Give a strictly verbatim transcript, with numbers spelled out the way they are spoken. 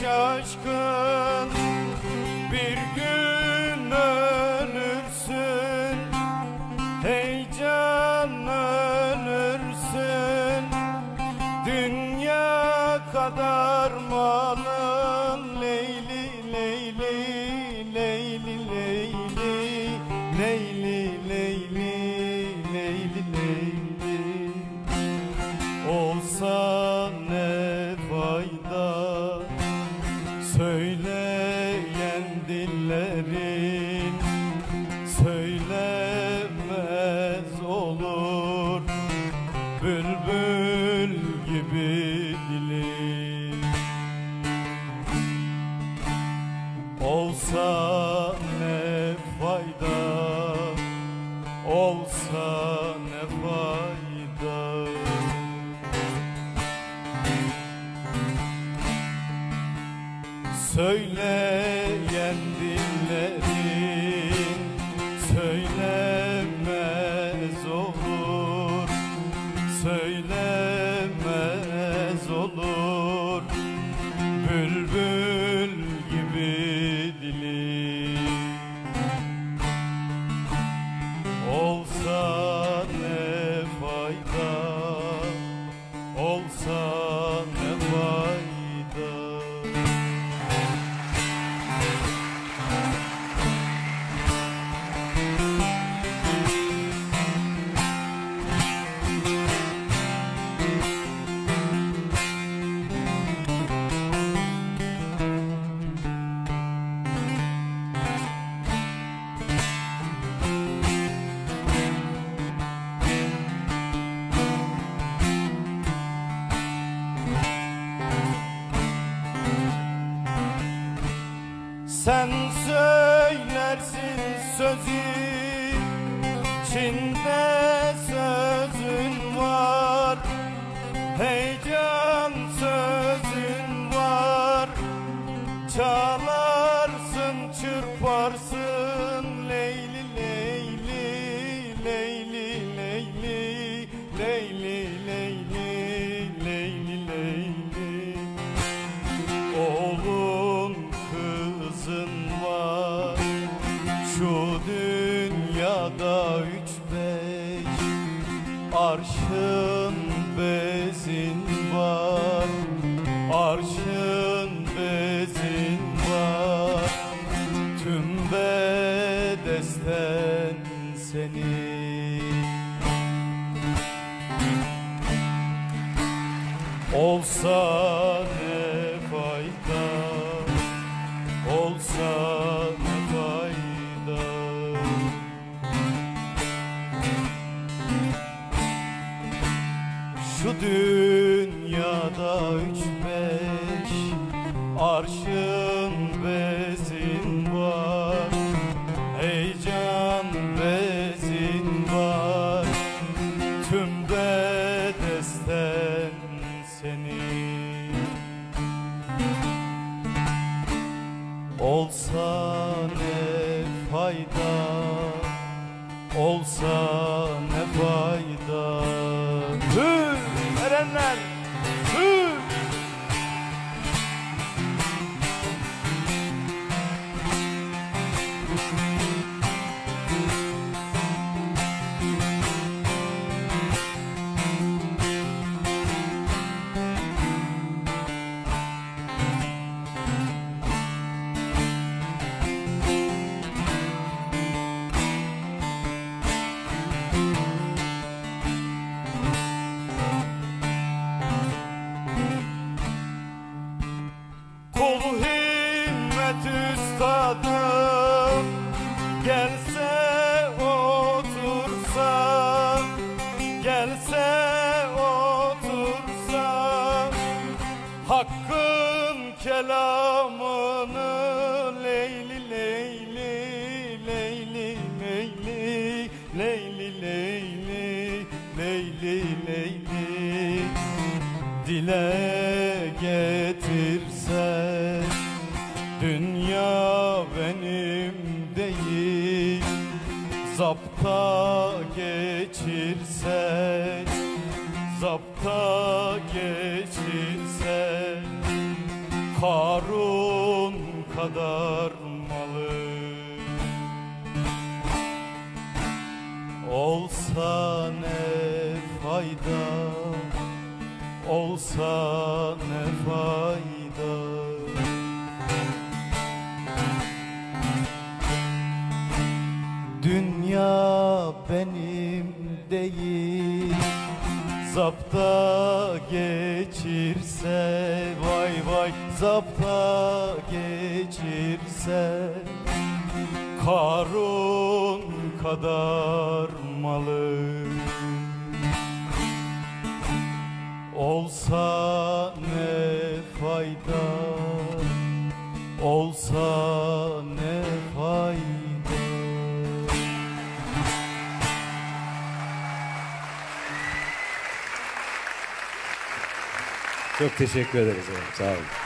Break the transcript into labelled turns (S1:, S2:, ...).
S1: şaşkın, bir gün ölürsün, heyecan ölürsün. Dünya kadar malın, Leyli Leyli Leyli Leyli Leyli Leyli Leyli Leyli. Olsa ne fayda söyleyen dillerin, söylemez olur bülbül gibi dilin. Olsa ne fayda, olsa ne fayda. Söyleyen dillerin söylemez olur, söylemez olur bülbül gibi dili. Olsa ne fayda, olsa ne fayda. Sen söylersin sözü, içinde sözün var, heyecan sözün var. Çalarsın, çırparsın, Leyli Leyli Leyli Leyli Leyli Leyli Leyli Leyli. Oğlun kızın var, şu dünyada üç beş, arşın bezin var, arşın bezin var. Tüm bedesten senin. Olsa ne fayda, olsa ne fayda. Şu dünyada üç beş, arşın bezin var, heyecan bezin var. Tüm bedesten senin. Olsa ne fayda, olsa ne fayda. Hü, erenler, hü. Kul himmet üstadım gelse otursa, gelse otursa, Hakk'ın kelamını, Leyli Leyli Leyli Leyli Leyli Leyli Leyli Leyli dile getirse, dünya benim değil, zapta geçirse, zapta geçirse, Karun kadar malı olsa ne fayda, olsa ne fayda. Dünya benim değil, zapta geçirse, vay vay zapta geçirse, Karun kadar malı olsa ne fayda, olsa ne fayda.
S2: Çok teşekkür ederiz. Sağ olun.